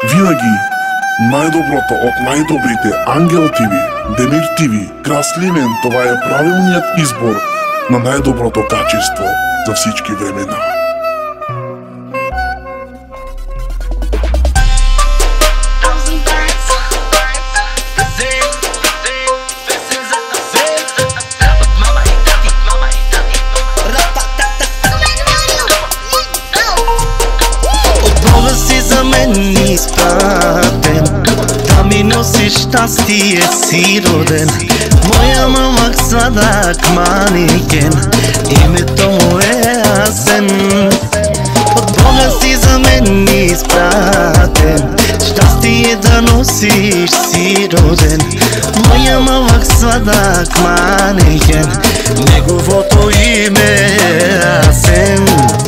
Винаги най-доброто от най-добрите Ангел ТВ, Демир ТВ, Крас Сливен, това е правилният избор на най-доброто качество за всички времена. Изпратен да ми носиш щастие, си роден. Моя малък сладък маникен, името му е Асен. От Бога си за мен изпратен, щастие да носиш, си роден. Моя малък сладък маникен, неговото име е Асен.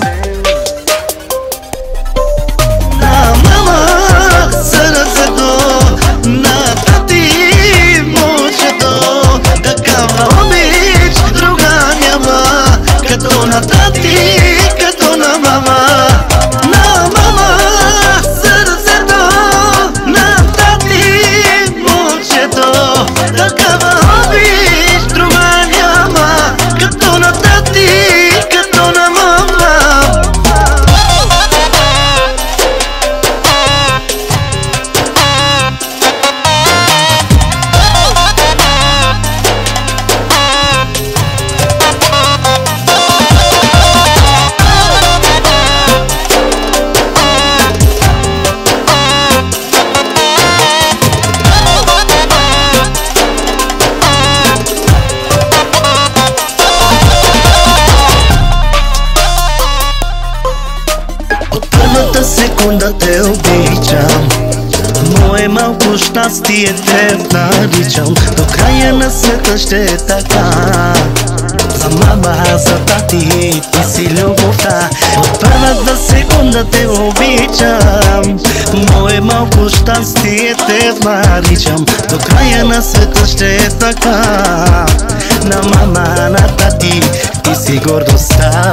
Секунда те обичам, мое малко щастие те наричам. До края на света ще е така. За мама, за тати, ти си любовта. От първата секунда те обичам, мое малко щастие те наричам. До края на света ще е така. На мама, на тати, ти си гордостта.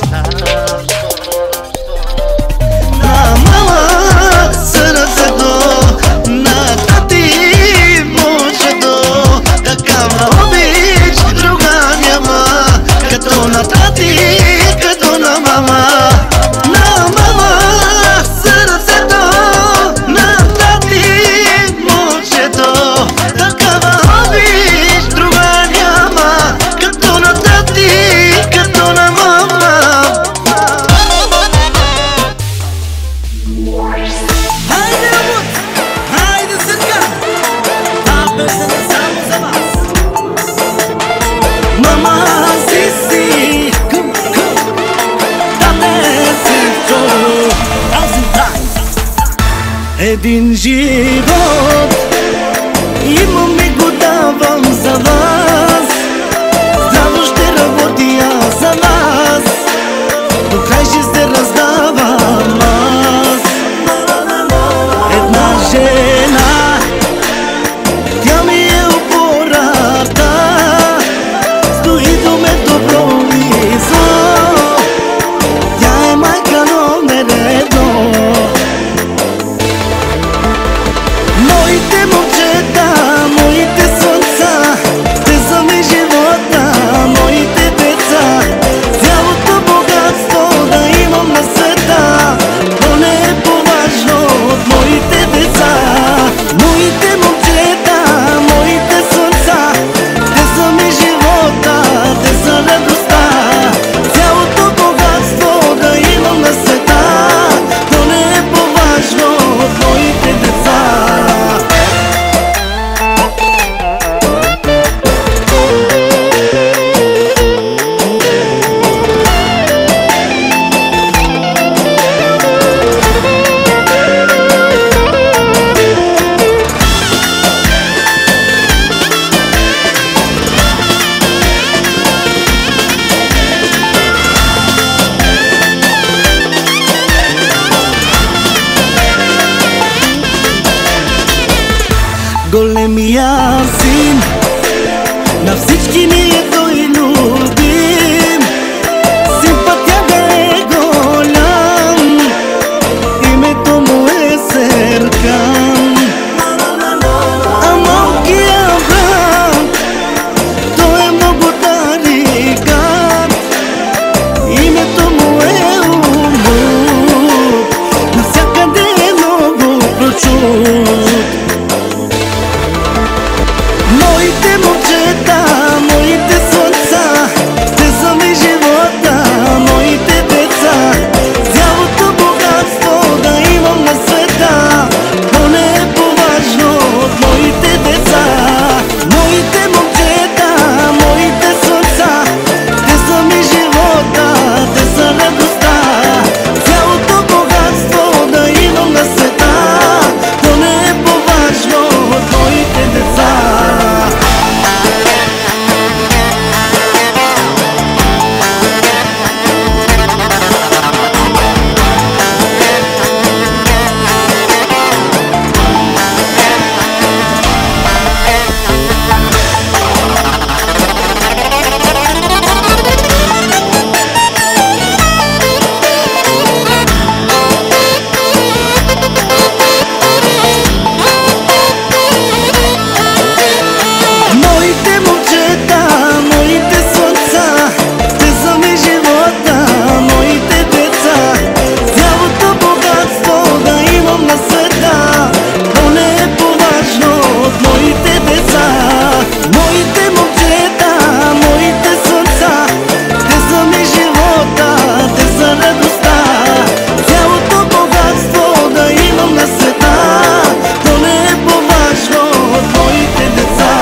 Един живот имам и го давам за вас. Здраво ще работя за вас, до край ще се раздавам аз. Една жена, тя ми е опората, стои до мен добро и зло. Тя е майка номер едно. Моите момчета, моите слънца, те са ми живота, моите деца. Цялото богатство да имам на света, то не е по-важно от моите деца. Моите момчета, моите слънца, те са ми живота, те са радостта. Цялото богатство да имам на света, то не е по-важно от моите деца. Големия син на всички ние той любим. Симпатия е голям, името му е Сергей. Моите момчета, моите слънца, те са ми живота, моите деца. Цялото богатство да имам на света, то не е по-важно от моите деца. Моите момчета, моите слънца, те са ми живота, те са радостта. Цялото богатство да имам на света, то не е по-важно от моите деца. Моите момчета, моите слънца, те са ми живота, моите деца. Цялото богатство да имам на света, то не е по-важно от моите деца. Моите момчета, моите слънца, те са ми живота, те са радостта. Цялото богатство да имам на света, то не е по-важно от моите деца.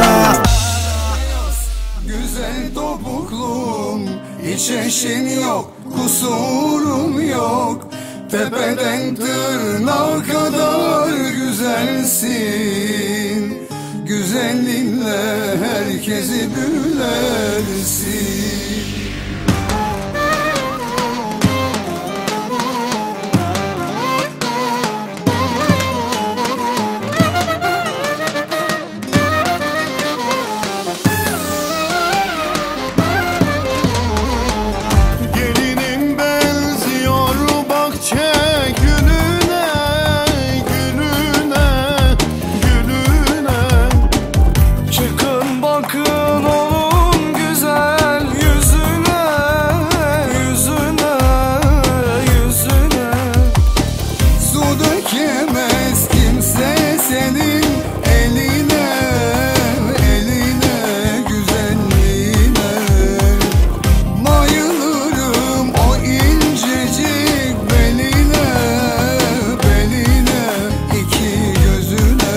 Güzel topuklum, hiç eşin yok, kusurum yok. Tepeden tırnağa kadar güzelsin. Güzelliğinle herkesi büyülersin. Gelinim benziyor bahçe gülüne, gülüne, gülüne. Çıkın bakın onun güzel yüzüne, yüzüne, yüzüne. Su dökemez kimse senin eline, eline, güzelliğine. Bayılırım o incecik beline, beline, iki gözüne.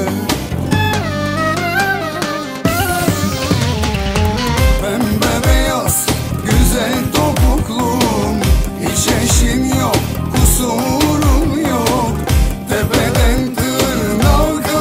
Pembe beyaz, güzel topuklum, hiç eşin yok, kusurum yok. Tepeden tırnağa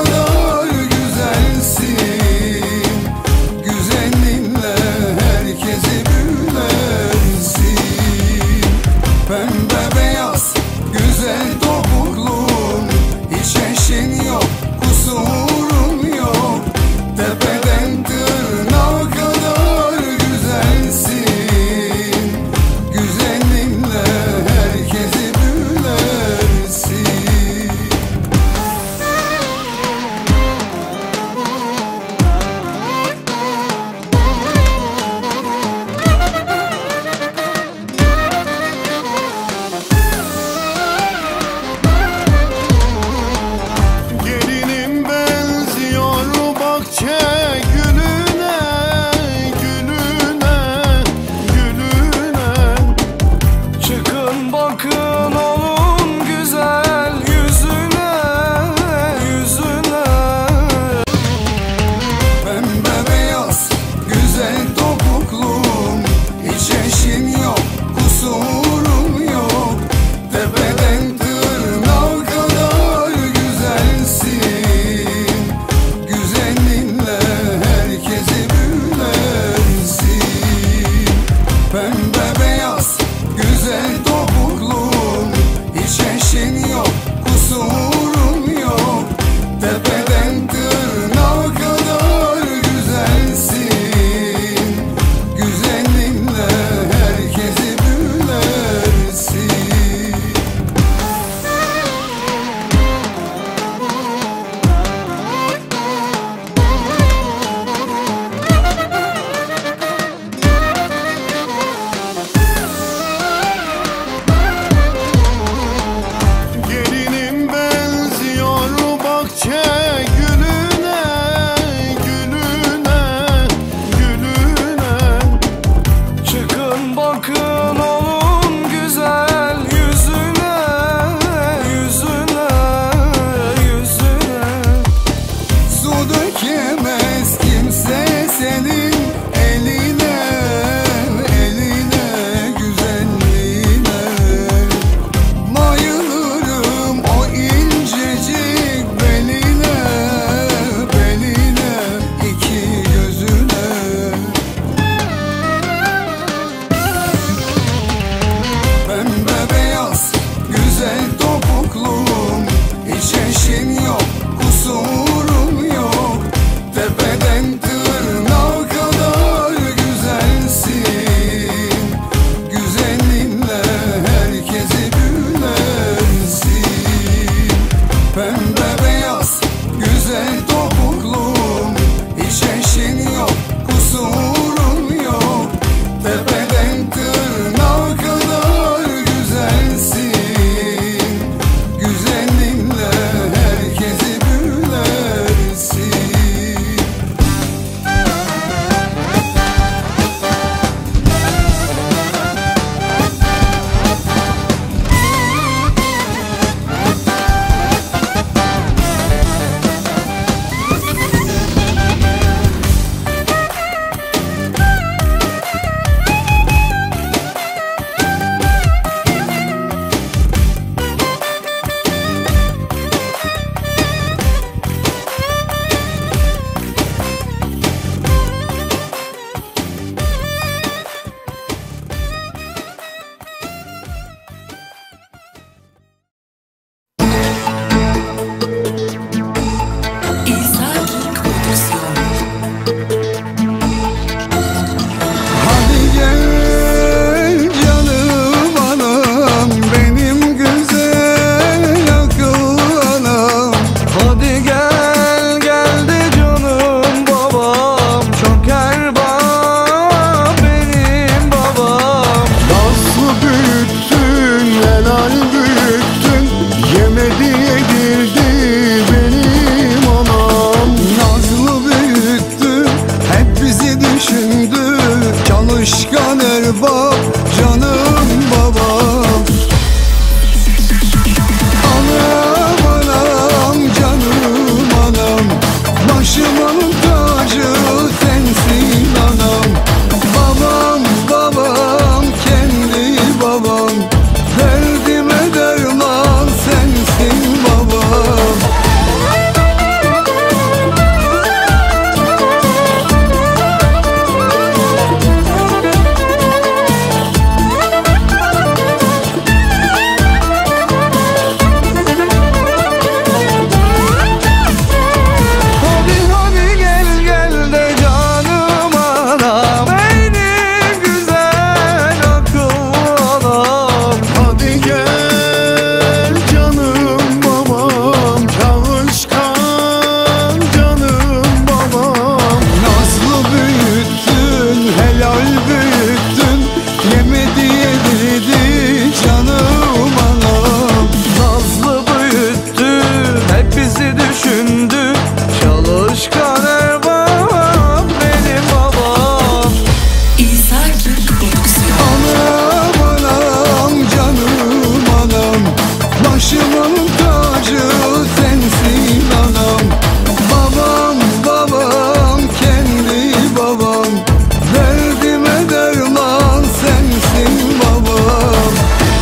tacı sensin anam. Babam babam kendi babam, derdime derman sensin babam.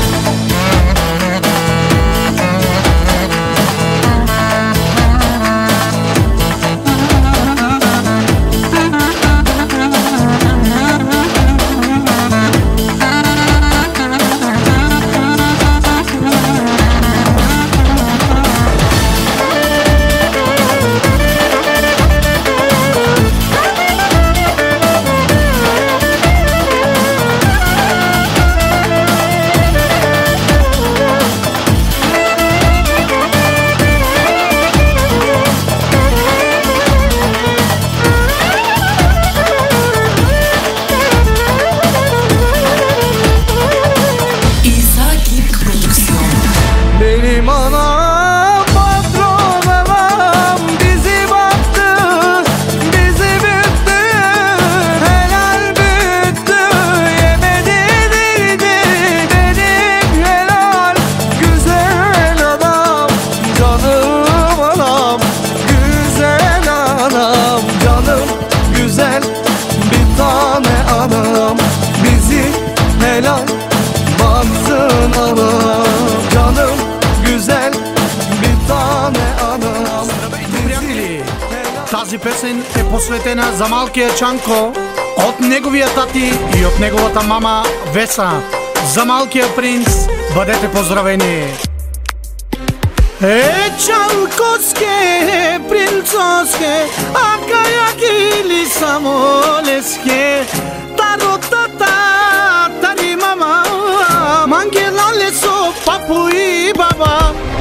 Benim anam patron anam, bizi baktı, bizi büktü, helal büktü, yemedi dirdi benim helal. Güzel anam, canım anam, güzel anam, canım güzel bir tane anam, bizi helal baksın anam, canım güzel bir tane anam. Приятели, тази песен е посветена за малкия Чанко от неговия тати и от неговата мама Веса. За малкия принц бъдете поздравени! Чанкоске, принцоске, акая гили самолеске, таротата, тари мама, мангела лесо, папу и баба.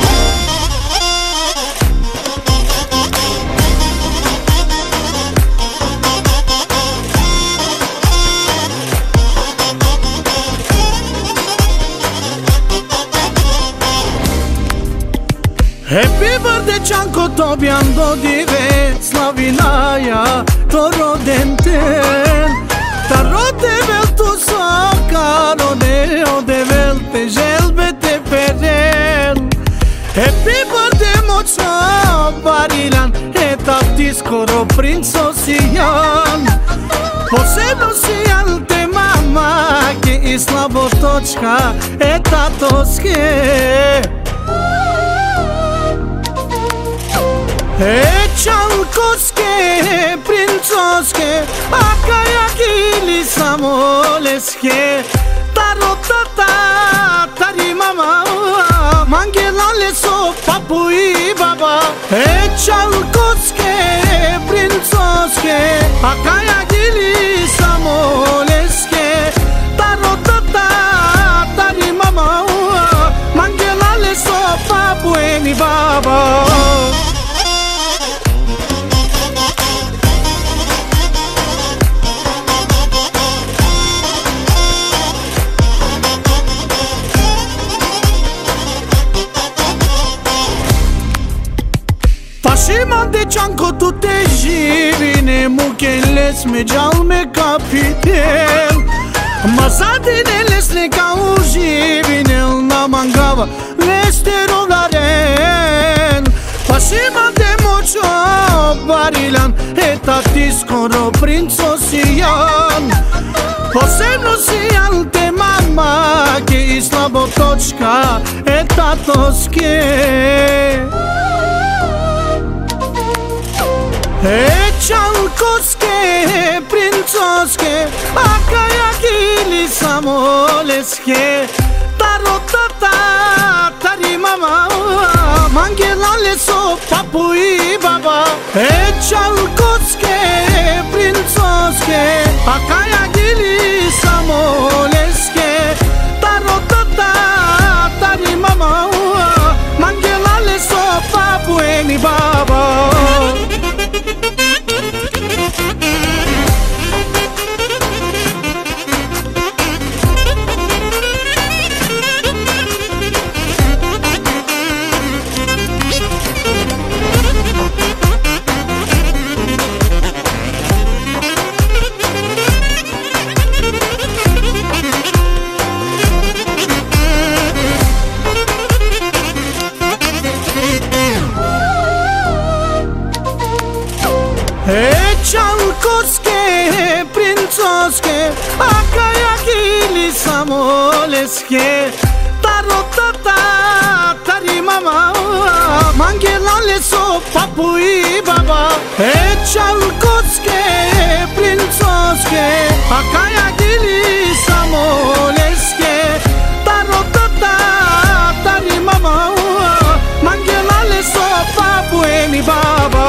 Happy birthday Čanko, tobiando dive, slavinaja to rodenten. Taro devel tu so, karone o devel te želbe te peren. Happy birthday moćo Barilan, eta ti skoro princo sijan. Posebno sijan te mama, ke i slabotočka, eta toske. Čankoske, princoske, akaya gili samoleske, tarotata, tari mama, mangela leso, papu i baba. Čankoske, princoske, akaya gili samoleske, tarotata, tari mama, mangela leso, papu i baba. Paşima de Čanko tu te živine, muke sme džalme kapitel. Mazadine lesne kao živine, na mangava lesterovaren. Paşima de moćo Barilan, eta ti skoro princo sijan. Posebno sijan te mama, ke i slabotočka, eta toske. Čankoske, princoske, akaya gili samoleske, tarotata, tari mama, mangela leso, papu i baba. Čankoske, princoske, akaya gili samoleske, tarotata, tari mama, mangela leso, papu i baba. Čankovske, princoske, a kajakili samoleske. Tarotata, tari mama, mangelale so papu i baba. Čankovske, princoske, a kajakili samoleske. Tarotata, tari mama, mangelale so papu i mi baba.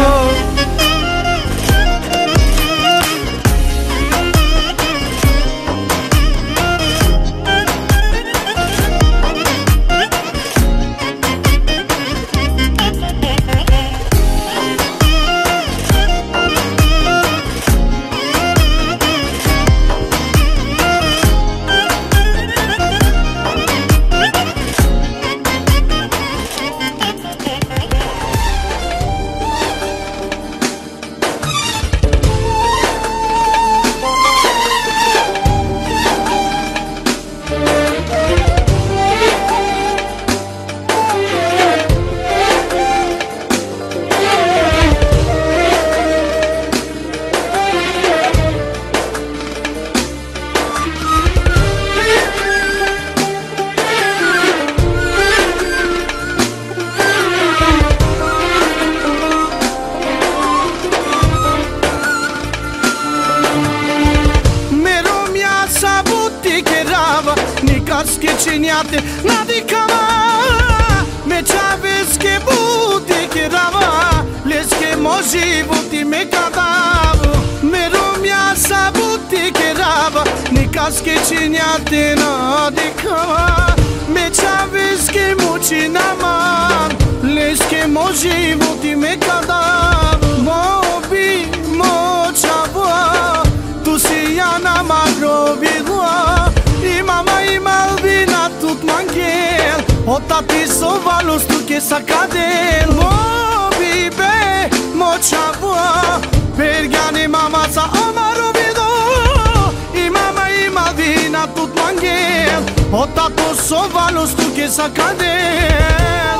Nikarske činjate nadikava, me čaveske butike rava, leske moži buti me kadavu. Me rumja sa butike rava, nikarske činjate nadikava, me čaveske muči naman, leske moži buti me kadavu. Mobi močava, tu si ja nama grobidla. I mama i Malvina tut mangel, o tati so valus tu che sa cadel. Mobi be močava, pergani mama sa amaro vido. I mama i Malvina tut mangel, o tato so valus tu che sa cadel.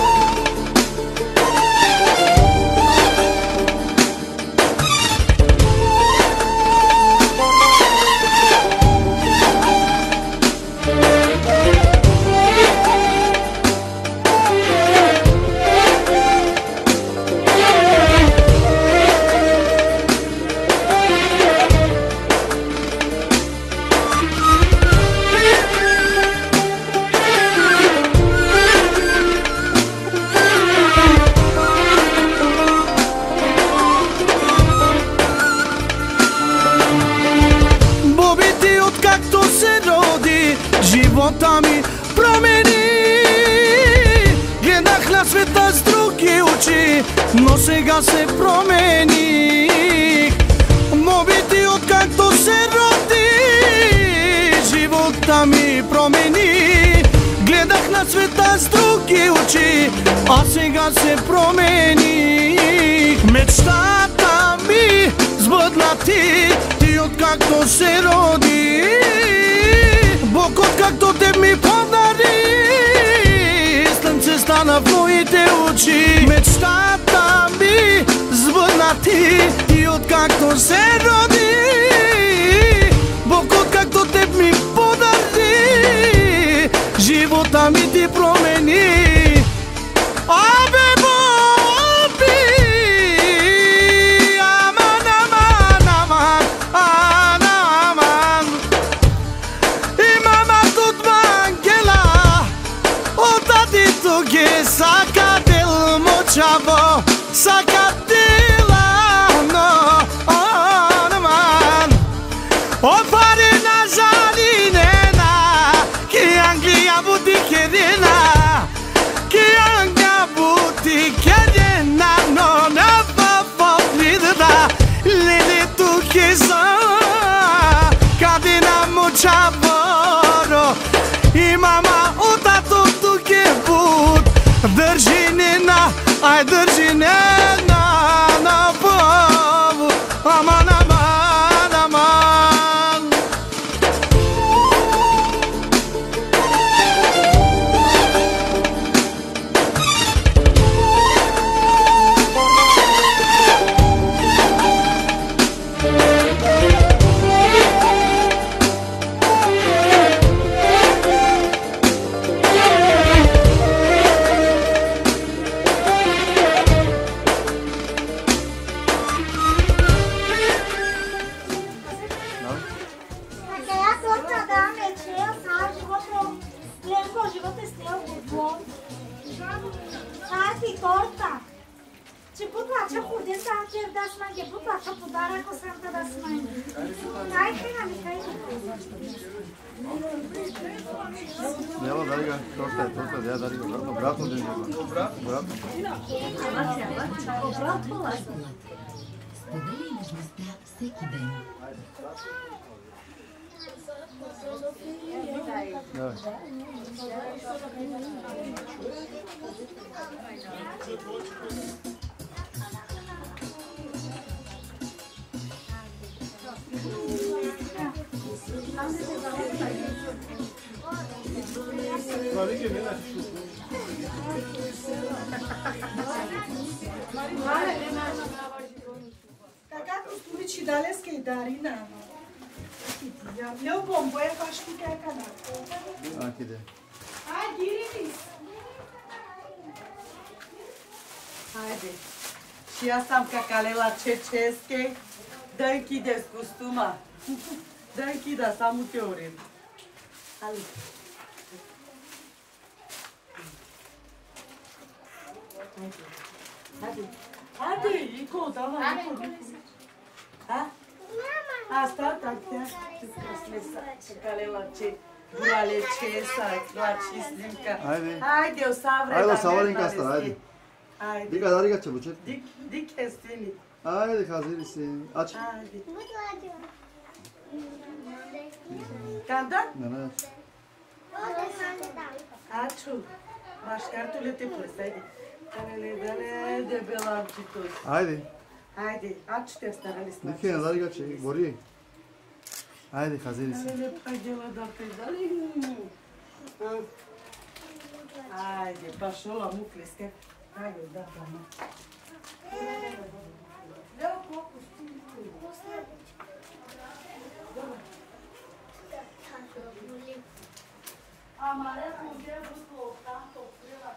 Života mi promeni, gledах na sveta s drugi oči, no сега se promenih. Mobiti откакто се роди, живота ми промени. Гледах на света с други очи, а сега се промених. Мечтата ми сбъдна ти откакто се роди. Бог откакто те ми подари, слънце стана в моите очи. Мечтата ми сбъдна ти откакто се роди. Бог откакто те ми подари, живота ми ти промени. Абе Боби, аман, аман, аман, аман. Имам тут мангела, отадито ги сакател мочаво, сакатела, но, аман. Опарена жалинена, ки Англия буди керена, ки Англия буди керена, но на фаворита, лелето киза, кадина мочаворо, и мама отато тук е буд, държи нена, ай държи нена, на бобу, аман, аман, аман. torta. Ce putu așa hudența chiar dați mai de putu așa pudara cu santa dați mai. Hai că am mica. Evo, dali ga, torta, ja dali ga, obratno držim ga. Obratno. Споделяй радостта всеки ден. Давай. Така костуричи далеска и Дарина. Лео бомбоя пашки какана. Akide. Hai, girinis. Haide. Și asta am cacale la cecesche. Dă închideți costuma. Dă închide asta multe ori. Hai. Haide. Haide, Ico, давай, Ico. Ha? Asta, tatea. Cacale la ce. Burale ce sa, la ce slimka. Haide. Haide, o savre. Ajde, savarinka asta, ajde. Haydi. Dika dali ga çabucak. Dik kestini. Haydi hazır mısın? Aç. Haydi. Kandan? Nana. Açu. Başkartule te pus, haydi. Dale de belam citos. Haydi. Haydi, aç testara lisna. Dika dali ga çek. Bori. Haydi hazır mısın? Dale pagela da pedale. Haydi, başo la mufleske. Haydi, da tamam. Leo kokus. Amare punge bu toptan topluyorlar.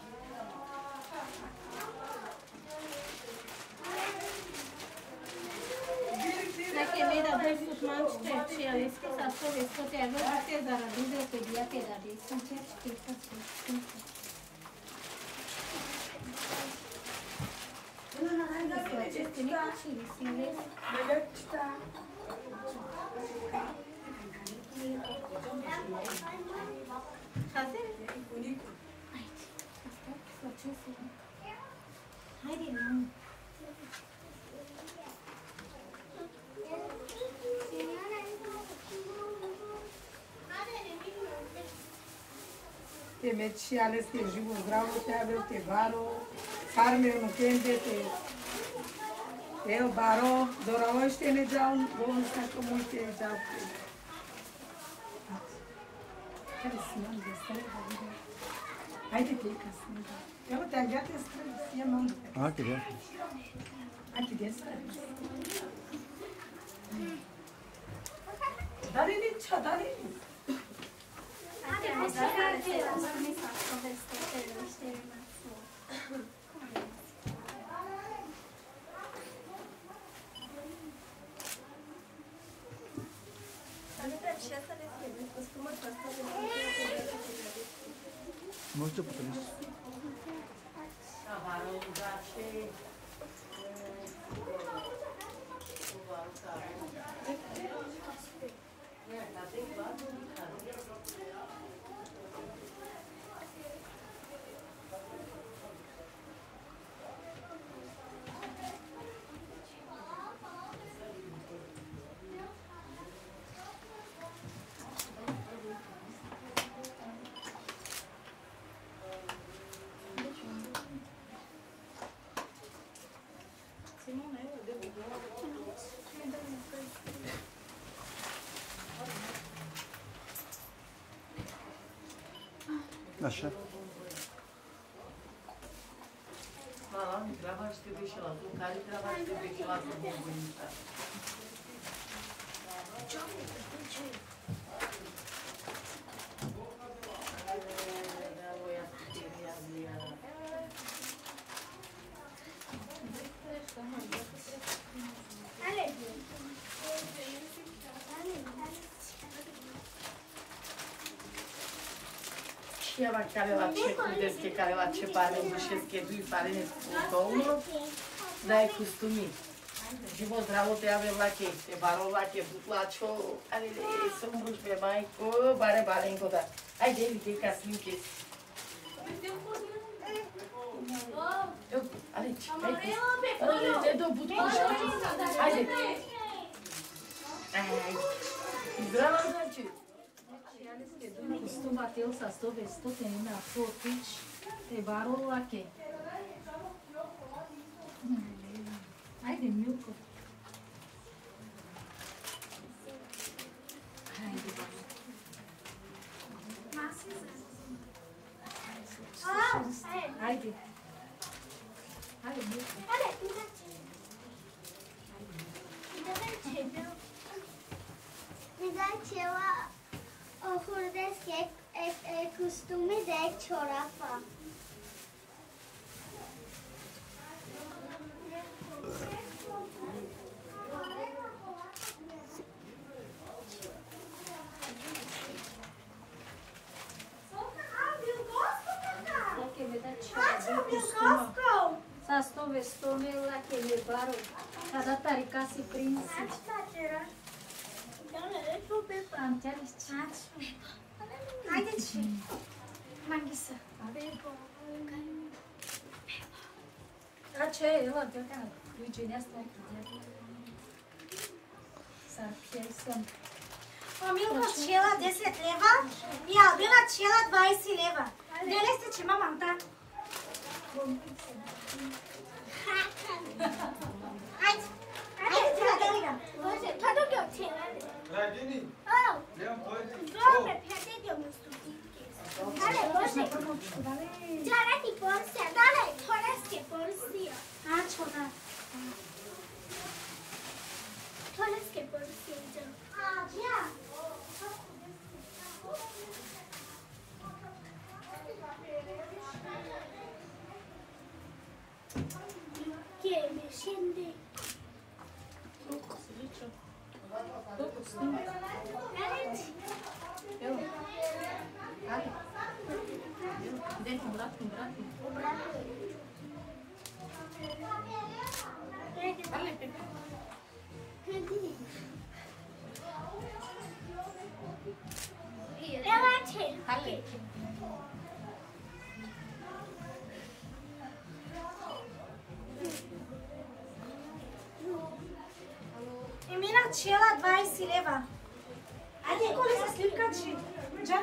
Dacă vei da doi futman și el este să să vezi că te avea de zara de pe dia pe da de să încerci că să Haide, nu. Te meci ales te živo zdravo tebe, te baro, farmeno kende te. Eu baro, doraoște ne dau, bun să că multe dau. Care sunt de stare? Haide te ca să. Eu te-am gata să fie mândru. Akide. Aqui dentro. Dá-lhe, tchau, dá-lhe. Možete potom. Așa. Mama, mi treba și trebuie și la tu, care treba și trebuie și la tu, bunita. Chiava care la ce credeți, care la ce pare mușesc, dui pare nesputovno, dai costumi. Живо здраво те аве лаке, те баро лаке, бутлачо, але сум дружбе мајко, баре баренко да. Ајде, види каслинке. Але чекај. Едо бутлачо. Ајде. Здраво, значи. Costuma ter o sastou, vestou, tem na fotić, te baro lake. Ajde, Milko. Ajde, Ajde. Ajde, Milko. O hurdesc costume de ciorapa. Sastou, vestou, meu lá que me baro. Cada tarica se príncipe. Haideți! M-am ghisă. Ce e ăla? Luigiunea asta s-ar piesă. Milko, cijela 10 leva i Albina cijela 20 leva. Dele ste će mamam ta. Hajde! Hajde, da idem. Bože, pa dok je cijela? Ragini, Oh! idem pojdi. Dobre, prijatelj mu stupike. Dale, Bože. Dale ti porsija, dale, toreske porsija. A, čo da? Toreske porsije, idem. A, ja. Gdje mi şimdi? Evet. Emina cijela 20 leva. Ajde, koli se slikači. Đa?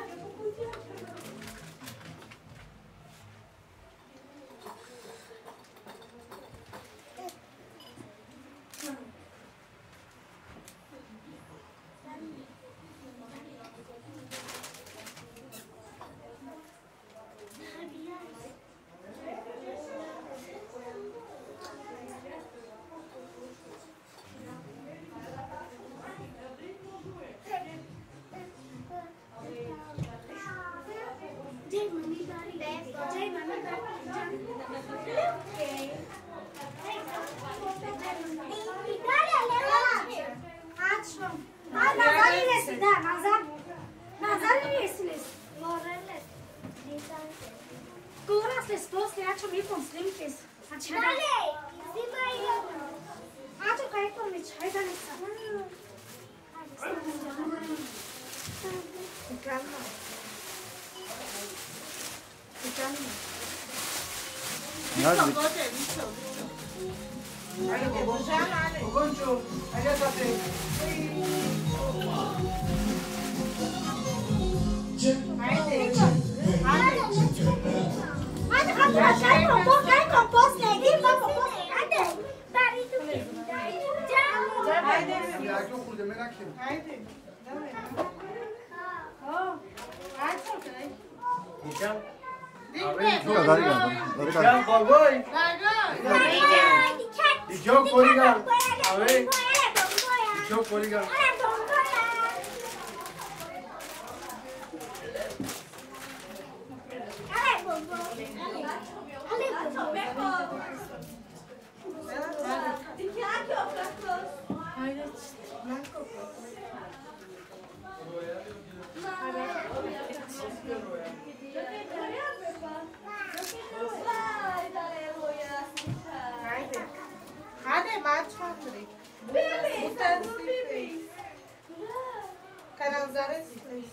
Estás no bebê. Canal Zara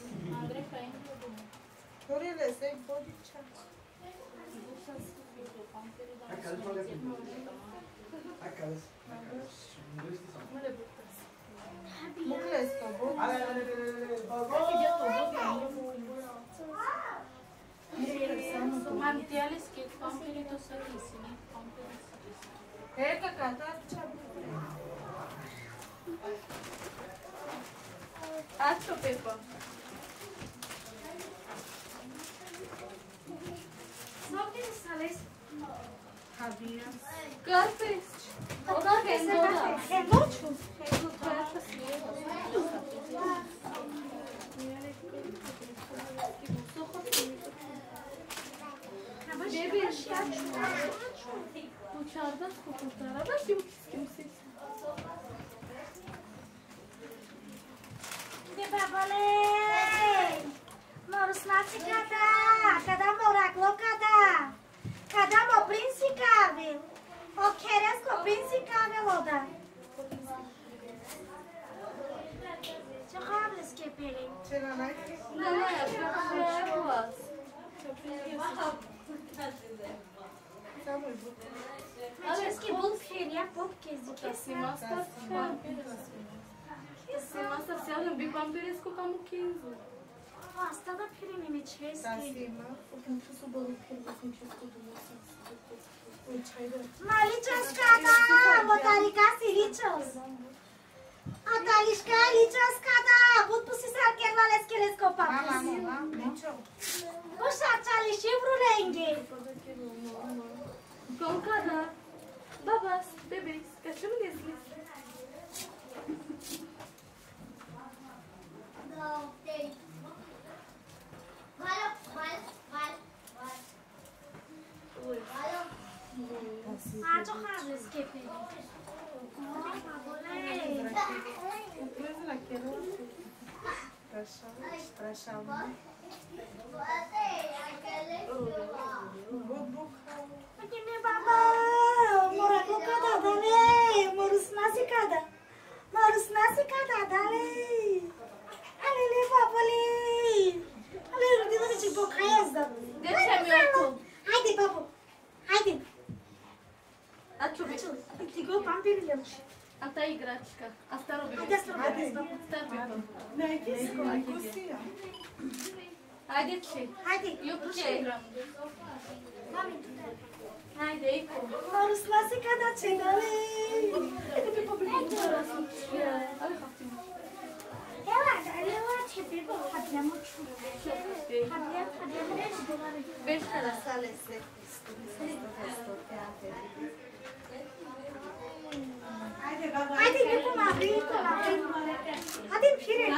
Corele, sei pode chá. Mukles to bo. Mam diales que pampirito sarissimi, Eka kata chá. Acho Pepa. Só que eles falem. Rabia. Găsești. O da que se va. É muito. Bebe, bu çardak kokurtara da kimsiz. De babale. Morus naci cada morac locada. Cada mo princicabil. O queres co princicabil oda. Ce hables que pele. Ce la nai? Nu, nu, Mas que bom seria porque Assim, asta se ară bi pampirescu cam 15. Asta da pirimi mi çeski. Sasima. Malicos cada, motarica siricos. Atalișca licos cada, but pusi să archevales cherescopa. Mama, nicio. Ușa ceali și vrulenghe. Concada. Babas, bebês, cachorro nesles. Ah, ce hables que pele. Presa naquela. Prachava. Aqui minha baba, mora com cada dale, morus nasi cada. Morus nasi cada dale. Ale babali. Ale rudina de tipo caiazda. Deixa-me acum. Haide babu. Haide. Aciubi. Tigo pampirile. Asta e gracica. Asta robi. Haide să robesc. Stai pe tot. Haideți ce? Haide. Eu cu ce? Haide, Ico. Morus nasi cada ce dale. Haide pe public. Ale haftim. Ela, ela ce bebo, habia muito. Habia. Beijo la Sale se. Haide, vem com uma rica, Haide, pire.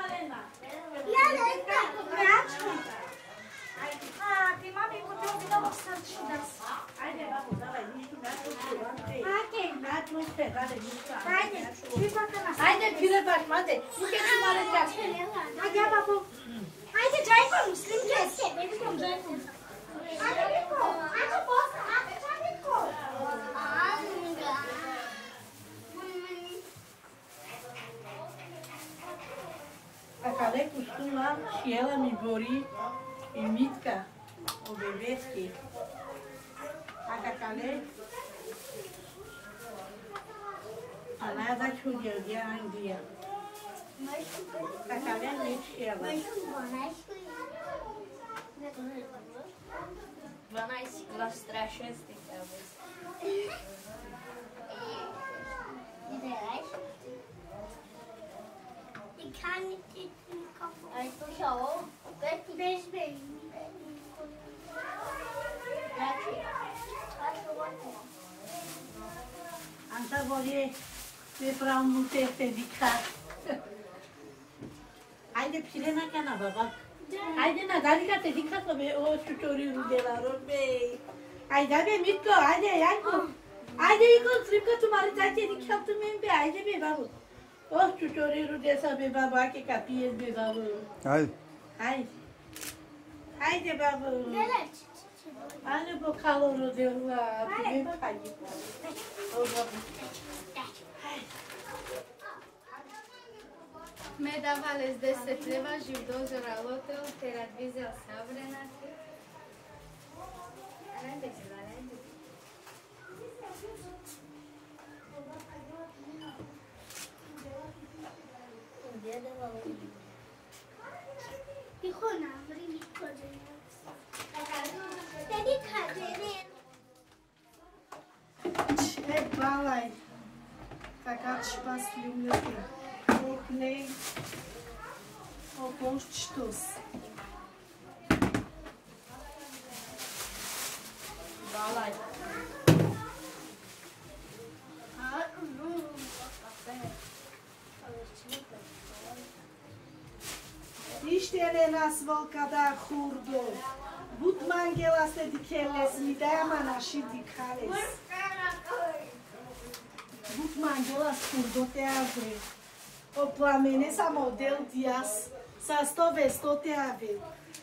Ah, tem uma amiga que eu vi na moça de chudas. Haide, fica bacana. Haide, pire bakmade. Bu kez maalesef. Haide, babu. Haide, cai com muslim kes. Beni com cai com. Haide, Biko. Haide, bossa. Haide, Biko. A Calé costuma și ela mi gori e mitca o bebeschi. A Calé a nada chudia de Anglia. A Calé nici ela. Dvanajst glas strašenství, vůbec. Ich kann nicht in den Kopf. A to šalo, Beijo, beijo. Anta volie de prea multe dedicat. Haide, Pirena, cana, baba. Haide, Nadalica, te dica să be o tutorial de la robe. Haide, be mitco, haide, Iancu. Haide, Ico, stripcă tu maritate de captul membe, haide, be, babu. O tutorial de să be, baba, că capie, be, babu. Hai. Haide. Haide, babu. Beleza. Haide, bo calorul de la bebe, haide. O, babu. Me davales 10 leva, živ dozora lotel, te rad vizel savrenati. Tiho namri niko jena. Tedi khadene. E balaj. Kakač pasljumljati. Oknej. Okonščtus. Balaj. Istene nas volkada hurdo. But mangela se dikeles midama naši dikales. But mangela hurdo te ave. O plamene sa model dias sa sto vesto te ave.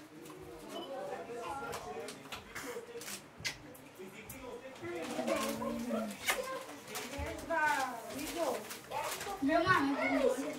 Meu nome é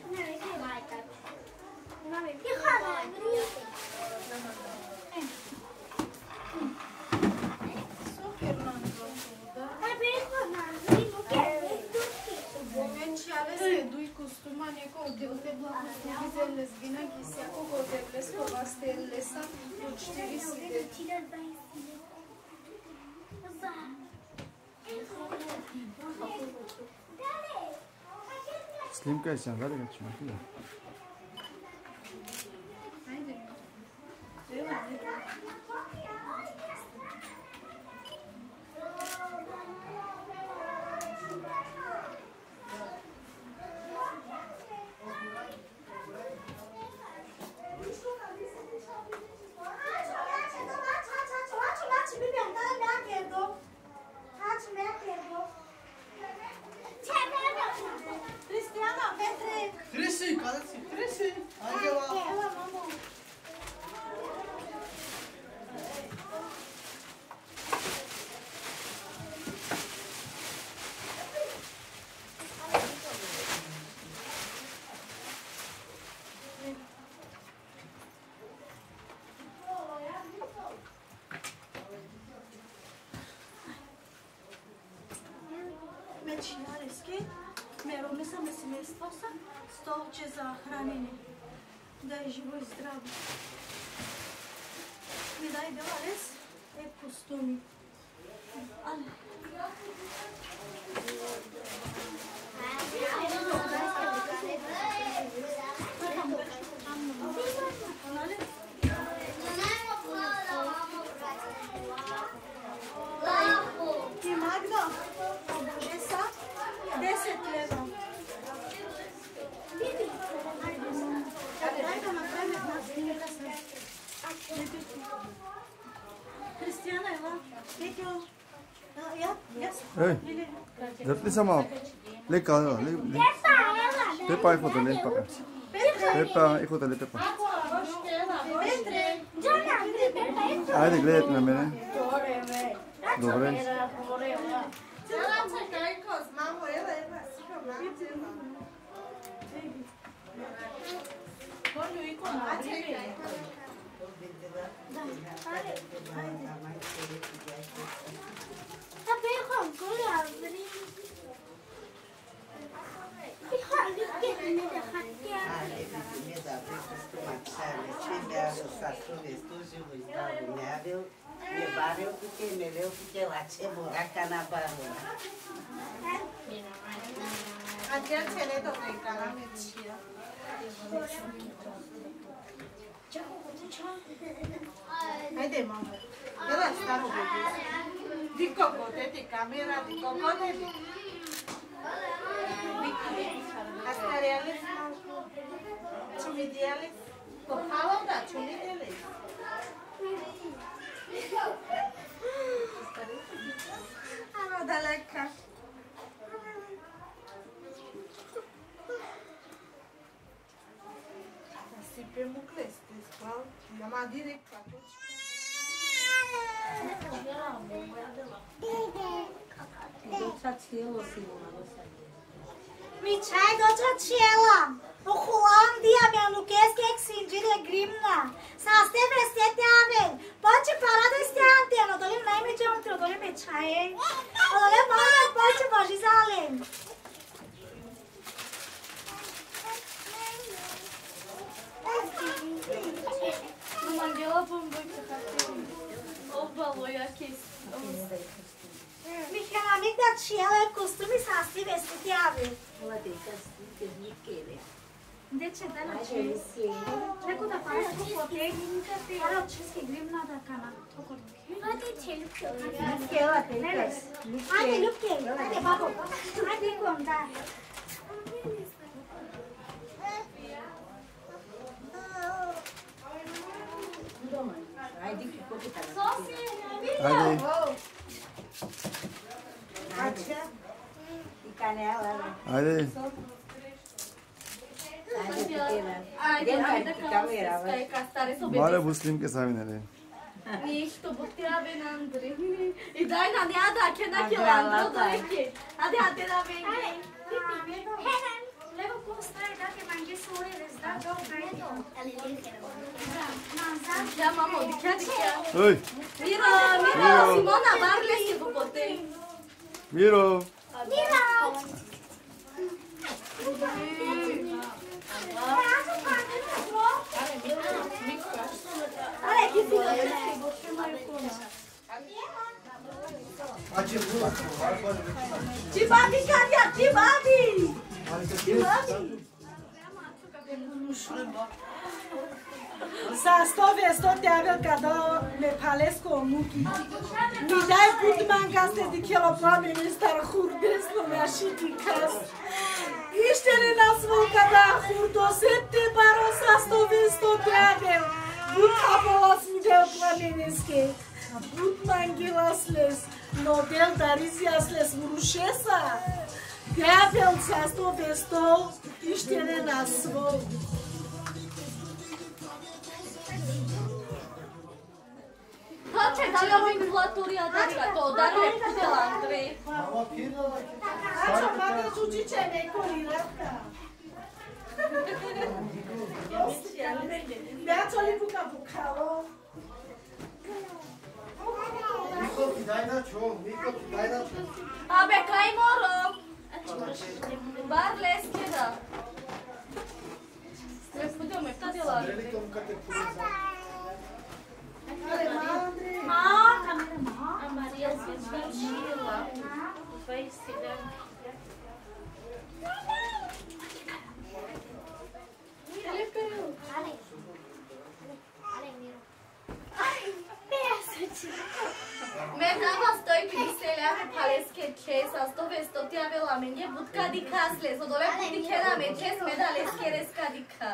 Slimka jest ciągle, jak ci mówię. Merome sam semejstvo sa, stolče za hranjenje. Da je živo i zdravo. Mi daj bila res, kostumi. Ali... Ti Magdo, obože sa, 10 leva. Cristiana, ela. Ej, zepni sama. Leka, Pepa, ikut tadi Pepa. Pepa, ikut tadi Pepa. Ajde, gledajte na mene. Dobre. Levaram porque melhor porque lá tinha buraca na barriga. Adiante ele também, cara, metia. Haide, mamă. El asta nu vede. Din cocote, de camera, din cocote. Asta reales, ciumidiales. Popalo, da, ciumidiales. Ano, daleka. Super mucleste, qual? Ia direct la tot. Mi čaj doča cijela. U Holandiji de grimna. Sa ste vestete ave. Poate parada este antena, dole najmeđe untro, dole me čaje. Dole mama poate boži zalem. Mangela bombojka kako. Obalo jakis. Mihaela, amic de aceea costumi să asti vestite ave. De ce da la ce? Trecut afară cu copii, are o český grimna da kana. Haide, Lupke, haide, babo, haide cum, da. Haide que copita. Haide. E canela. Haide. Mare muslim के सामने ले. Ništo, bog ti rabe na Andri. I daj nam jada, ke na kilandro do reke. Ade, ade da vengi. Levo cum stai, dacă m-am ghesurile, îți dau două caiete. Ja, mamo, dikja. Oi. Miro, Simona, barle si po potej. Miro. Cibabi, Caria, Cibabi! Sa stove te avea cada me palesco muki. Mi dai put mangaste di kilo pameni star hurdes no me ashikikas. Ištene na svoj kada hurdo sette baro sa stove te avea. But abolas mi deo plameniske. But mangilasles. No del dariziasles murušesa. Te avea sa stove ištene na svoj. Hoće da li ovim vlaturija da to darle putela Andrej. Ačo mame zučiće neko liraka. Beato li buka bukalo. Abe, kaj moro? Bar leske da. Ne budemo me šta djela Andrej. A Maria se desvestila. Vai se dar. Ele caiu. Me dava stoi criselea pe paleske ches, a sto vesto ti avea menge budka di kasles, o dole puti kera me ches me da leske reskadika.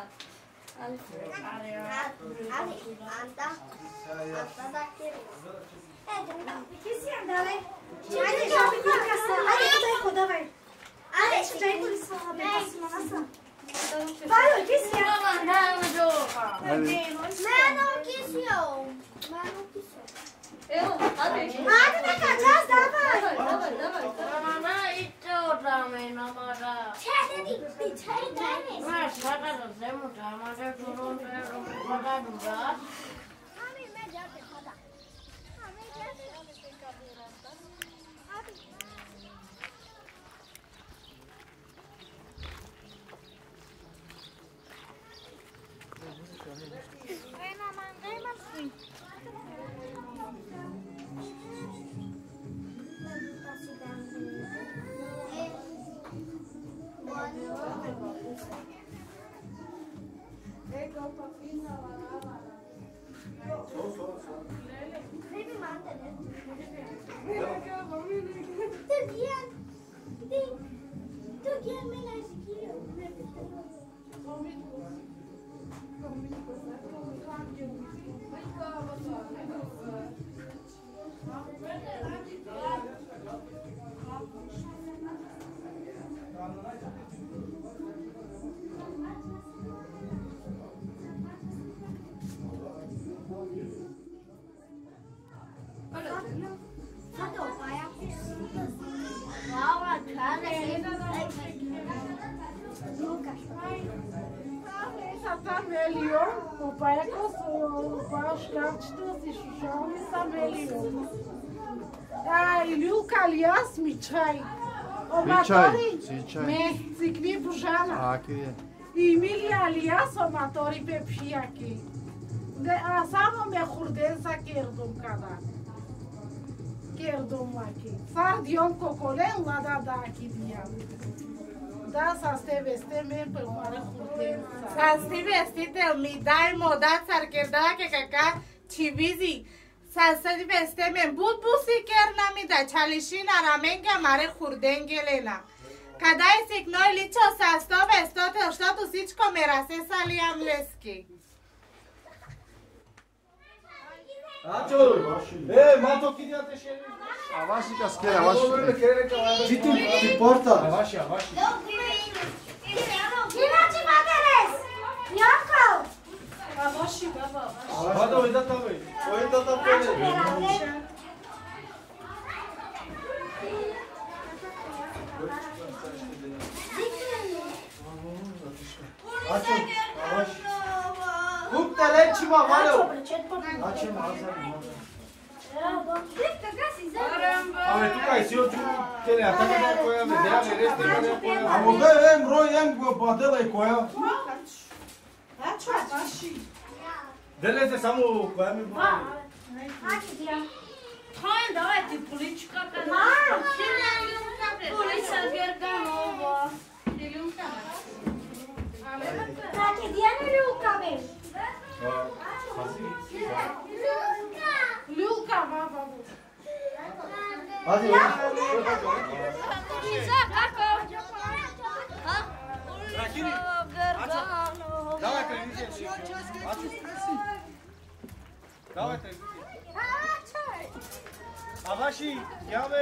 Melhor. Copaiacos, baš karčito si šušalni sam velio. Илюлка алиас Мичай. Me цикни бужана. Емилия алиас оматори пепшияки. Само ме хурденса кердум када. Кердум маки. Сардион коколен лада даки диям. Da, să veste me pe mare hurdensa. Să vestite mi dai moda țar kerda ke kaka chibizi. Să veste me but busi kerna mi da chalishin aramenga mare hurdengelena. Kada isik noi licho sasto vesto te sto tu sich komerase saliam leski. Acho, mato kidia te sheli. Avashi kaskera, avashi. Jitu ti porta. Avashi. Kina ci materes? Iako. Avashi baba. Vado ida tabe. Oida tabe. Acho, avashi. Kup talent chima valo. Acho, Ave tu kai sio tu tele ataka da koja vedea mereste da koja. Amo da em badela i koja. Dele se samo koja mi ba. Hai, давайте поличка kana. Полица Герганова. Илюнка. Как Диана Люка бе? Люлка баба. Hadi. Rakini. Давай кренди. Давай кренди. Avashi, яме.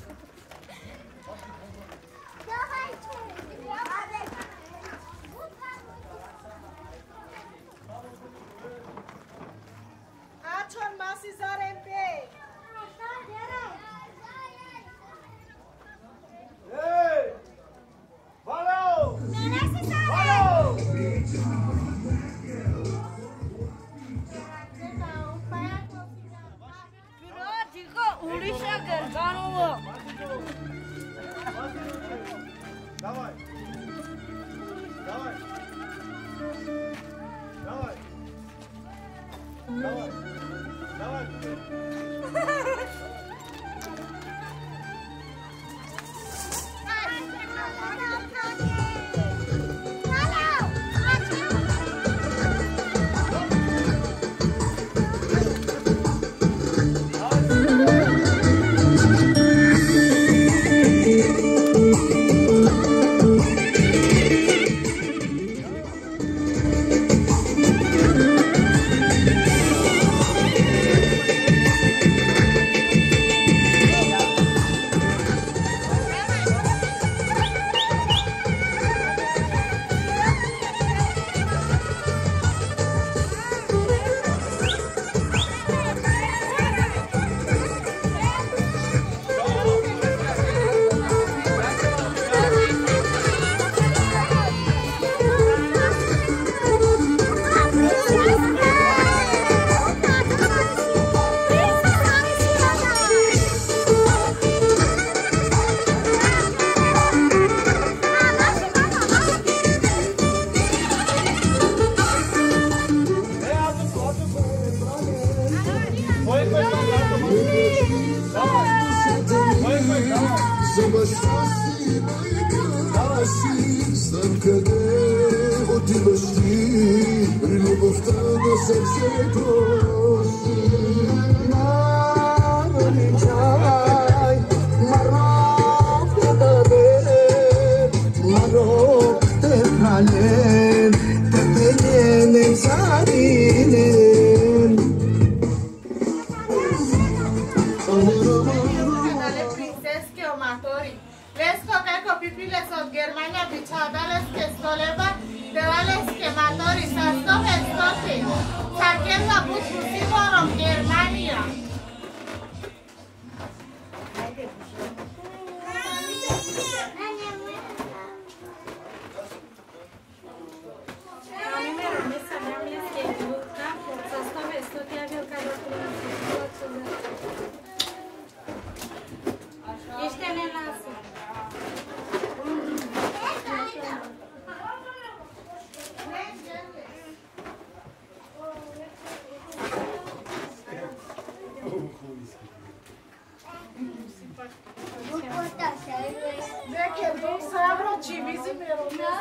Achon masi zarente. Hey! Valo! Valo! Digo, Ulisha Gerganova. Давай! Давай! Давай! Давай! Давай! Веќе дом сабро чивизи мероме.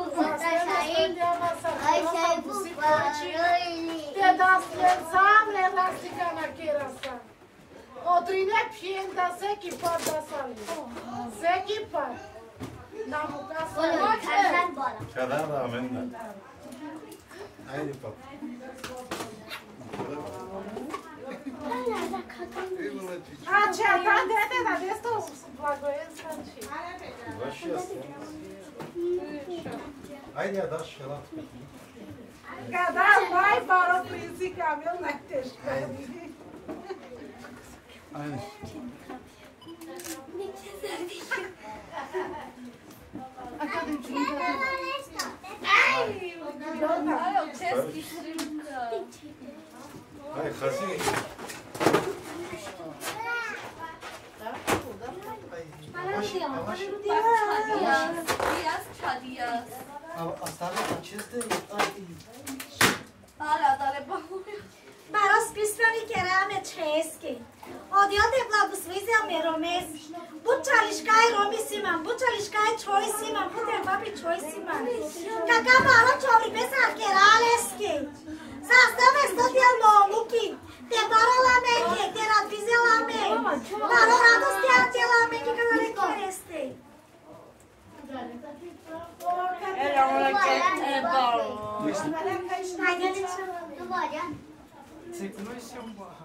Те да след замле растика на кераса. Отрине пиенда всеки пат да сали. Всеки пат. На мука сали. Kada da amenna. Ajde pa. Че, там дете да десто благословенствувачи. Baš jasno. Ajde ja daš šelat. Kada najbaro принци камил најтешко. Ajde. Český šrimka. Ajde, hazi. Čadijas. A stále ta čisté? Ale bahuja. Барос писмени кераме чески. Одиоде благословизија меромес. Бучалишкај ромисимам, бучалишкај чојсимам, буте баби чојсимам. Кака баро човри беса кералески. Саставе стотијал молуки. Те барала меке, те радвизела ме. Баро радости атела меке када не кересте. Ајде лечо. Цикнуј се умбаха.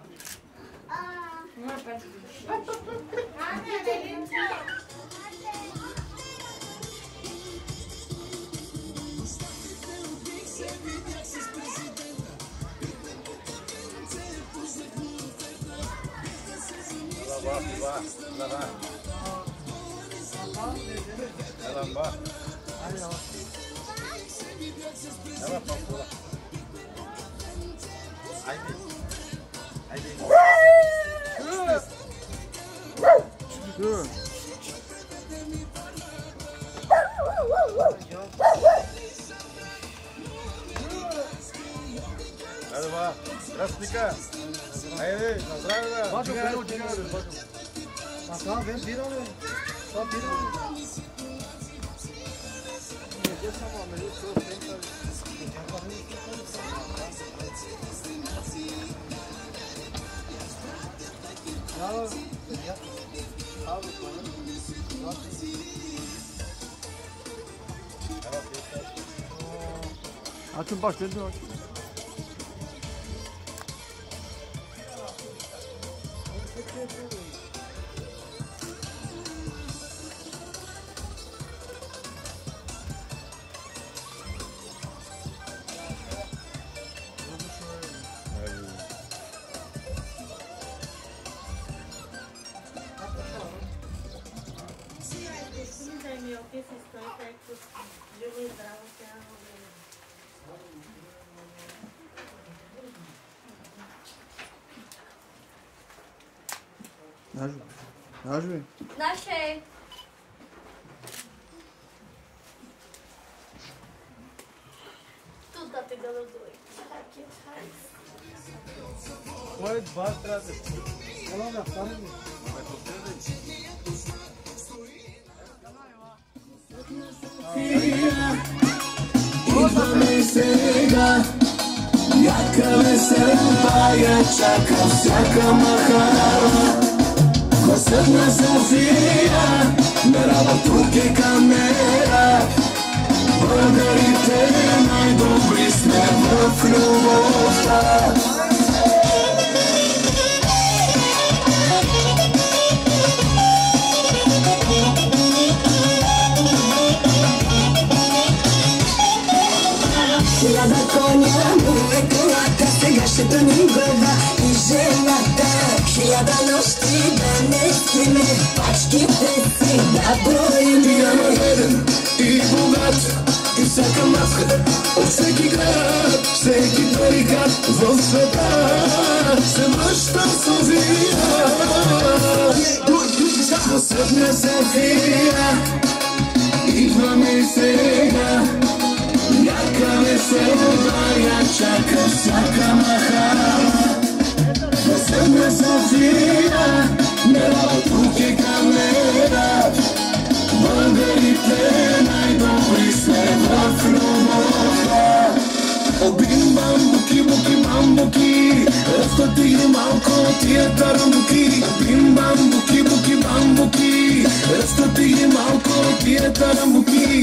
Ajde ba, Krasnika. Ajde, na zdravlje. Bađo, penu, džigare, bađo. Pa tam, ven, birale. Pa birale. Gdje sam vam, među to centar. Açın baş dedi aç. Nažuj. Naše. Тут да те голодуй. Мојот бас треба да се. Ела да стане. Идваме сега, јака веселба, ја чакам всяка махара. Посебна Софија, мерава тук е камера. Българите најдобри сме в љубовта. Хиляда коња му е колата, сега ще ни гледа и жената. Хиляда нощи да не спиме, пачките си да броим. Пијано еден и богат, и всяка маска от всеки град, всеки барикад в света се връща София. Посебна София, идваме сега. Јака веселба, ја чака всяка махара. Посебна Софија, мерава тук е камера. тия тарамбуки.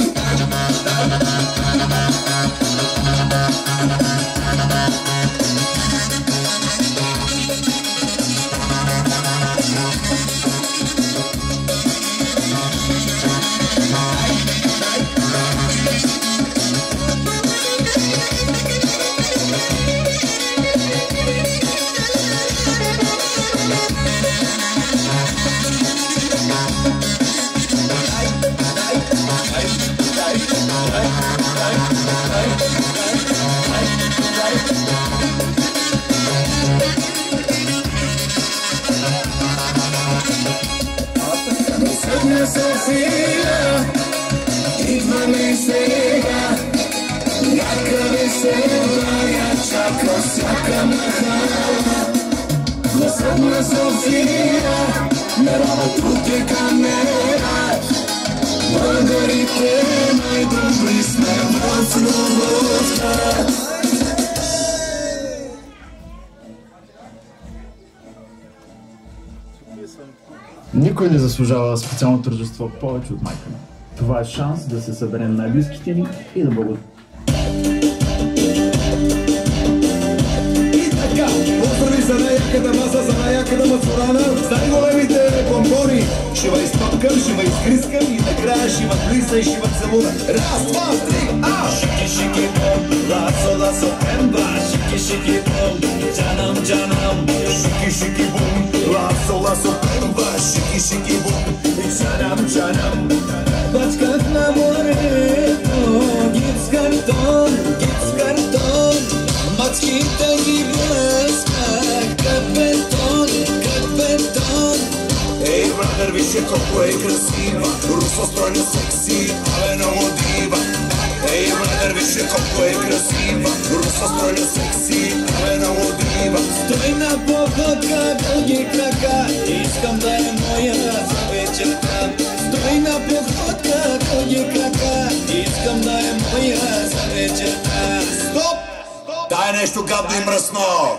Sofia, idvani сега, някъде се я чака всяка махала. Гласът на София, народът е камера. Българите най-добри сме в любовта. Никой не заслужава специално тържество повече от майка ми. Това е шанс да се съберем най-близките ни и да благодарим. И така, поздрави за най-яката маса, за най-яката мацурана, с най-големите бомбони. Шива изтопкам, шива изхрискам и накрая шива близа и шива целуна. Раз, два, три, а! Шики, шики, бом, ласо, ласо, емба. Шики, шики, бом, джанам, джанам. Шики, шики, бом, ласо, ласо, емба. Шики, шики, бом, джанам, джанам. Бачках на морето, гипс картон, гипс картон. Мачките ги блъсках, как бетон, как бетон. Ей, братър, вижте колко е красива, русо стройна секси, абе много дива. Ей, братър, вижте колко е красива, русо стройна секси, абе много дива. Стой на походка, дълги крака, искам да е моя за вечерта. Стой на походка, дълги крака, искам да е моя за вечерта. Стоп! Дай нещо гадно и мръсно!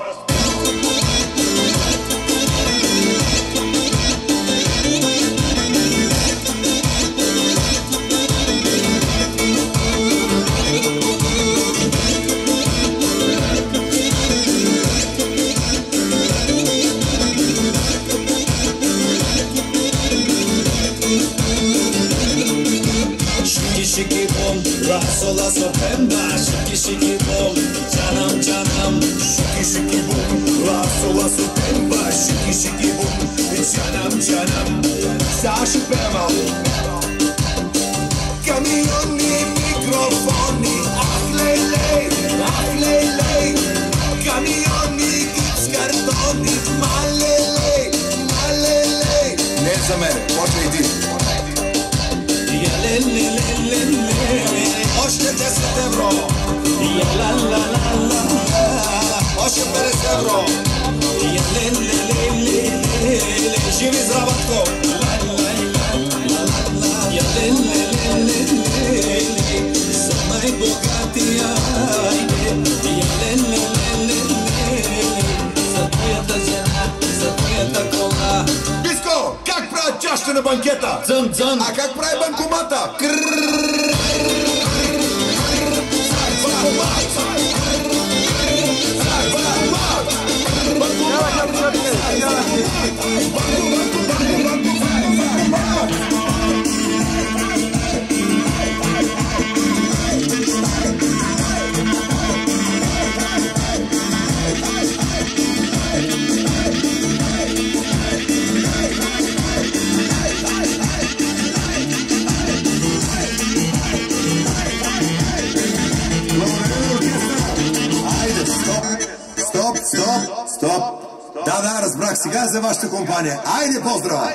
Shiki bom, lasso lasso pemba. Shiki shiki bom, janam janam. Shiki shiki bom, lasso lasso pemba. Shiki shiki bom, janam janam. Sashi pema. Camioni, microfoni, ach lei. Camioni, gips cartoni, malele. Не за мене, почвай ти. Още 10 евро. Още 50 евро. Живи здраватко. За най-богатия. За твоята жена, за твоята кола. Биско, как правят чашите на банкета? Дзън, дзън. А как прави банкомата? Стоп! Да, разбрах сега за вашата компания. Айде, поздрава!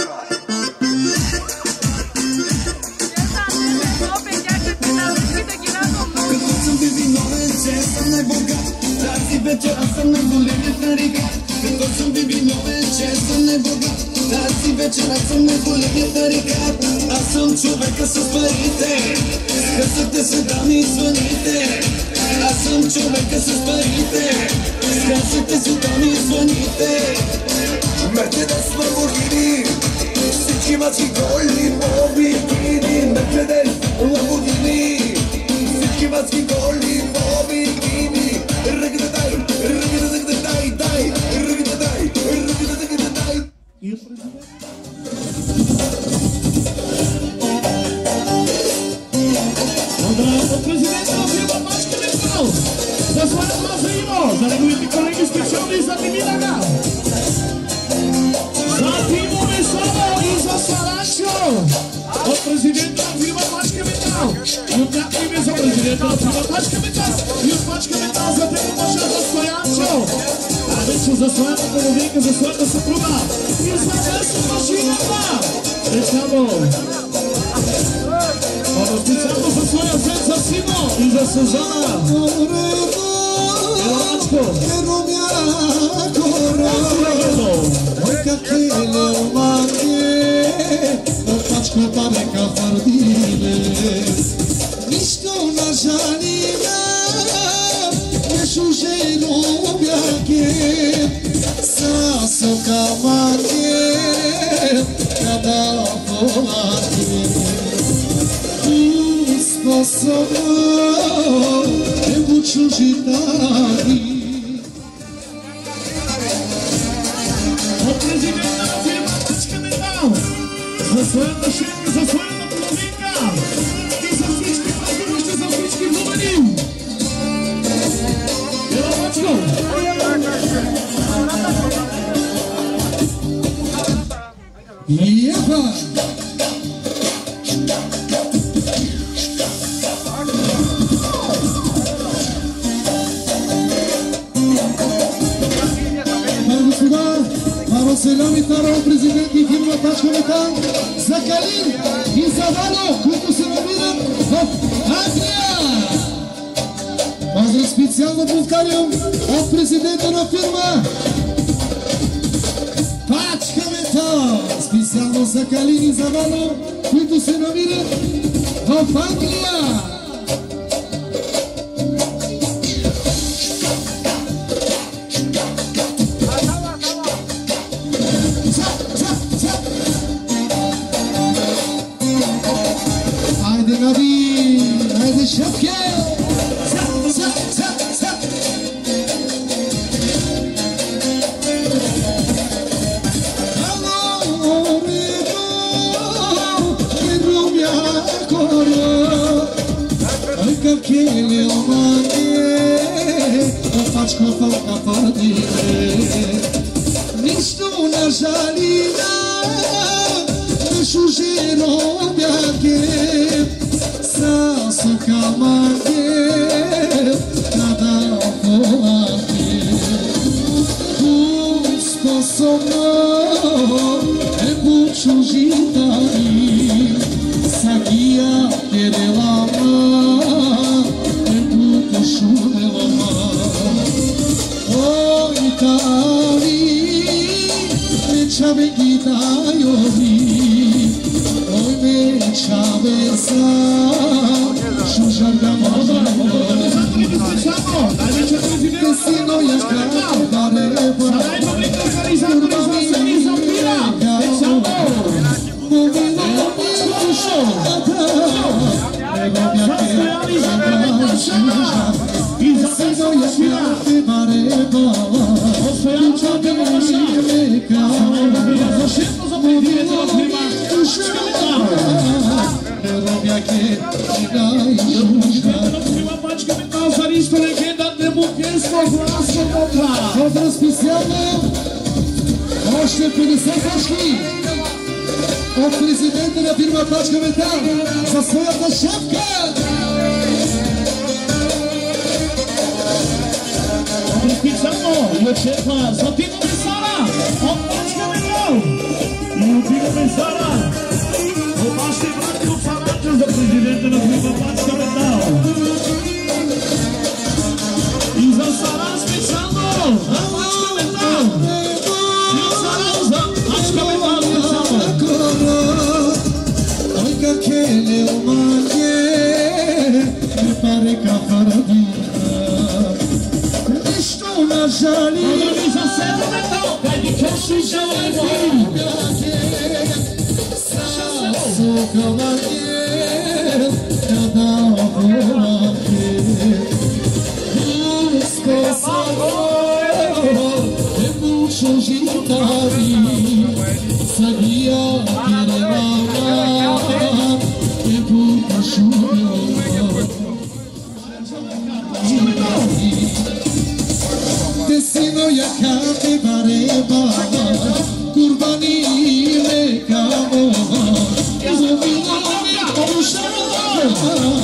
Като съм ви виновен, че съм най-богат, тази вечер аз съм най-големият наригат. Като съм ви виновен, че съм най-богат, тази вечер аз съм най-големият наригат. Аз съм човека с парите, скъсате се дами и звъните. Аз съм човека с парите, скъсате се дами и звъните. Мерцедес, Ламборгини, всички мачки голи по бикини. Мерцедес, Ламборгини, всички маски голи по бикини. Ръгдадай, ръгдадай, дай, ръгдадай, ръгдадай. Od prezydenta firma Maćka Metal za svoje mazimo, za negoviti kolegi specijalni za Mimilaga, za Timo Vesalo i za Sarančo. Od prezidenta firma Maćka Metal i od jako ime za prezidenta firma Maćka Metal i od Maćka Metal za tebe može za Stojančo, a već za svojega polovnika, za svojega supruga i za Vesu Mašinova. Rečamo specijalno za svoja zeca Simo i za Suzana. Evo Mačko. Moika kele umake, Mačko pa neka fardile. Ništo na žalina, nešu ženu objake, sa sokamake, kada polake. Sposobno ne buču žitari. Od prezidenta firma Maćka Metal za svoje mašinke, za svoje polovnika i za всички празнуващи, за всички влюбени. Ево Mačko. Ева! Селяни Таро, президент и фирма Maćka Metal, за Калин и за Вано, които се намират в Англия. Поздрав специално повтарям от президента на фирма Maćka Metal, специално за Калин и за Вано, които се намират в Англия. Нищо на жалина, нешу жено бяге, са сукамаге, нада полаге. Способно е бучу житари, сагия керелама, е буто шунелама. Çabe gidayovi, oy me çabe sa, şu jardama. Desino yaşa dare bora. Pozdrav specijalno oще 50 точки от президента на фирма Maćka Metal за своята шапка. Специално и от шефа за Тимо Месара от Maćka Metal и от Тимо Месара от нашите брати от Саранчо за президента на фирма Maćka Metal и за Саран специално за Maćka Metal и от Саран за Maćka Metal специално. Ой, как е умаке, не паре кафарадина. Нищо на жалина. Подрави за Седо Метал, дай ни кеши жалево. Сукамаке, Kurbani